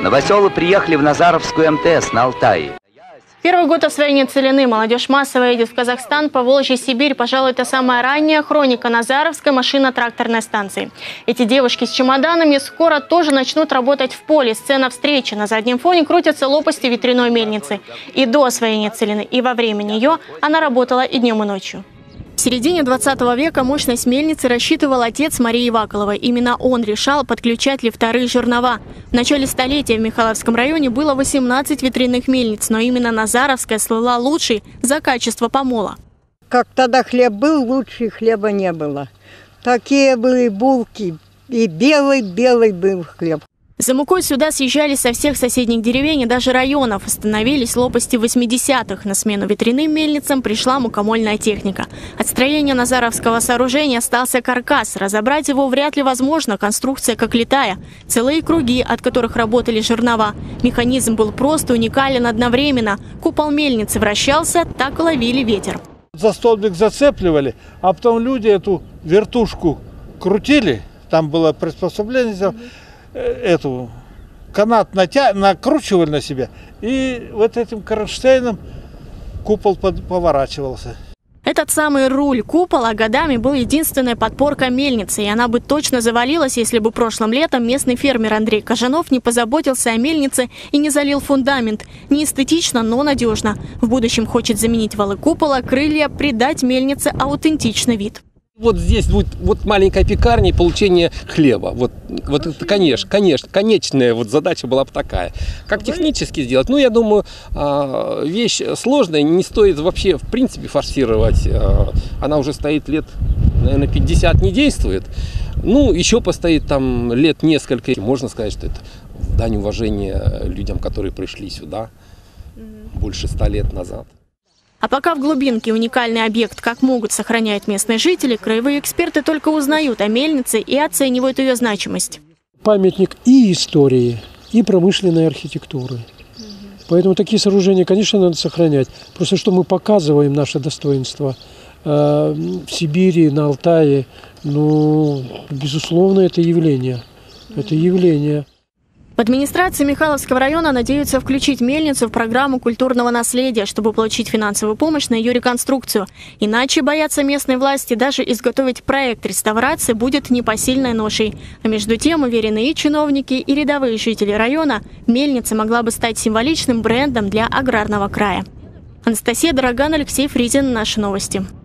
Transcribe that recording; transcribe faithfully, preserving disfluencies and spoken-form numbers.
Новоселы приехали в Назаровскую эм тэ эс на Алтае. Первый год освоения целины молодежь массово едет в Казахстан, Поволжье, Сибирь. Пожалуй, это самая ранняя хроника Назаровской машино-тракторной станции. Эти девушки с чемоданами скоро тоже начнут работать в поле. Сцена встречи. На заднем фоне крутятся лопасти ветряной мельницы. И до освоения целины, и во время нее она работала и днем, и ночью. В середине двадцатого века мощность мельницы рассчитывал отец Марии Ваколовой. Именно он решал, подключать ли вторые жернова. В начале столетия в Михайловском районе было восемнадцать ветряных мельниц, но именно Назаровская слыла лучшей за качество помола. Как тогда хлеб был, лучше хлеба не было. Такие были булки, и белый-белый был хлеб. За мукой сюда съезжались со всех соседних деревень и даже районов. Остановились лопасти восьмидесятых. На смену ветряным мельницам пришла мукомольная техника. От строения Назаровского сооружения остался каркас. Разобрать его вряд ли возможно. Конструкция как летая. Целые круги, от которых работали жернова. Механизм был просто уникален одновременно. Купол мельницы вращался, так ловили ветер. За столбик зацепливали, а потом люди эту вертушку крутили. Там было приспособление, эту канат натя... накручивали на себя, и вот этим кронштейном купол под... поворачивался. Этот самый руль купола годами был единственной подпоркой мельницы, и она бы точно завалилась, если бы прошлым летом местный фермер Андрей Кожанов не позаботился о мельнице и не залил фундамент. Не эстетично, но надежно. В будущем хочет заменить валы купола, крылья, придать мельнице аутентичный вид. Вот здесь будет вот маленькая пекарня и получение хлеба. Вот, вот это, конечно, конечно, конечная вот задача была бы такая. Как технически сделать? Ну, я думаю, вещь сложная, не стоит вообще, в принципе, форсировать. Она уже стоит лет, наверное, пятьдесят, не действует. Ну, еще постоит там лет несколько. Можно сказать, что это в дань уважения людям, которые пришли сюда больше ста лет назад. А пока в глубинке уникальный объект как могут сохраняют местные жители, краевые эксперты только узнают о мельнице и оценивают ее значимость. Памятник и истории, и промышленной архитектуры. Поэтому такие сооружения, конечно, надо сохранять. Просто что мы показываем наше достоинство э, в Сибири, на Алтае, ну, безусловно, это явление. Это явление. В администрации Михайловского района надеются включить мельницу в программу культурного наследия, чтобы получить финансовую помощь на ее реконструкцию. Иначе, боятся местные власти, даже изготовить проект реставрации будет непосильной ношей. А между тем, уверены и чиновники, и рядовые жители района, мельница могла бы стать символичным брендом для аграрного края. Анастасия Дороган, Алексей Фризин. Наши новости.